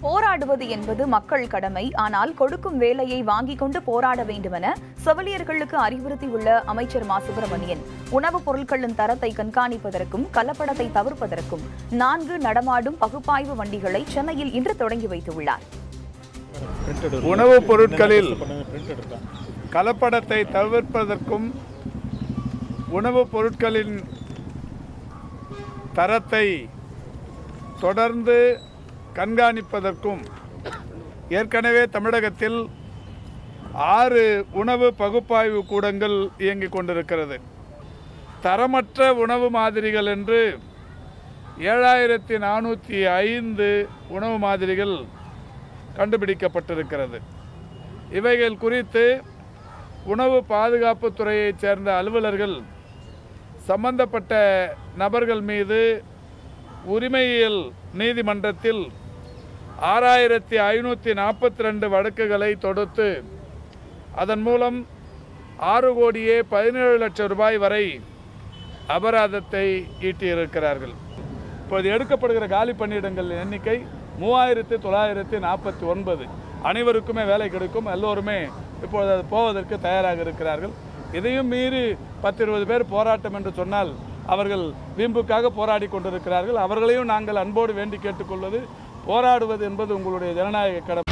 போராடுவது என்பது மக்கள் கடமை. ஆனால் கொடுக்கும் வேலையை வாங்கிக் கொண்டு போராட வேண்டுமென செவிலியர்களுக்கு அறிவுறுத்தியுள்ள அமைச்சர் மா சுப்பிரமணியன், உணவுப் பொருட்களின் தரத்தை கண்காணிப்பதற்கும் கலப்படத்தை தவிர்ப்பதற்கும் 4 நடமாடும் பகுப்பாய்வு வண்டிகளை சென்னையில் இன்று தொடங்கி வைத்துள்ளார். உணவுப் பொருட்களில் கலப்படத்தை தவிர்ப்பதற்கும் உணவுப் பொருட்களின் தரத்தை தொடர்ந்து கண்காணிப்பதற்கும் ஏற்கனவே தமிழகத்தில் 6 உணவு பகுப்பாய்வு கூடங்கள் இயங்கிக் கொண்டிருக்கிறது. தரமற்ற உணவு மாதிரிகள் என்று 7405 உணவு மாதிரிகள் கண்டுபிடிக்கப்பட்டிருக்கிறது. இவைகள் குறித்து உணவு பாதுகாப்பு துறையைச் சேர்ந்த அலுவலர்கள் சம்பந்தப்பட்ட நபர்கள் மீது உரிமையியல் நீதிமன்றத்தில் 6542 வழக்குகளை தொடுத்து அதன் மூலம் 6,17,00,000 ரூபாய் வரை அபராதத்தை ஈட்டியிருக்கிறார்கள். இப்போது எடுக்கப்படுகிற காலி பணியிடங்கள் எண்ணிக்கை 3949. அனைவருக்குமே வேலை கிடைக்கும், எல்லோருமே இப்பொழுது அது போவதற்கு தயாராக இருக்கிறார்கள். இதையும் மீறி 10-20 பேர் போராட்டம் என்று சொன்னால் அவர்கள் வீம்புக்காக போராடி கொண்டிருக்கிறார்கள். அவர்களையும் நாங்கள் அன்போடு வேண்டி கேட்டுக்கொள்வது, போராடுவது என்பது உங்களுடைய ஜனநாயக கடமை.